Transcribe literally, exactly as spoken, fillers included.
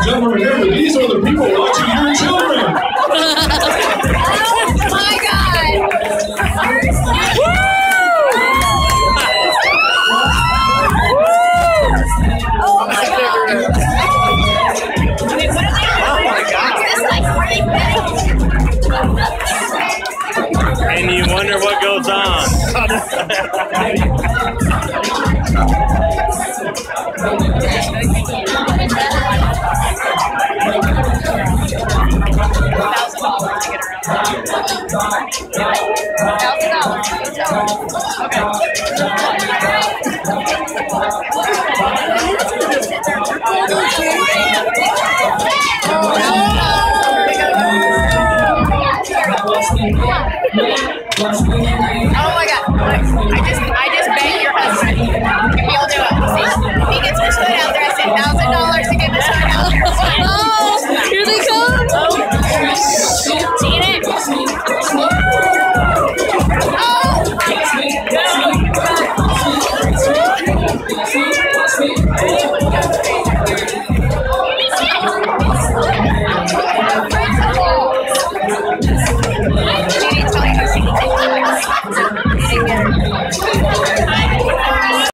Gentlemen, remember, these are the people watching your children. Oh my God! Oh my God! Oh my God! This is like forty minutes. And you wonder what goes on. Oh, no.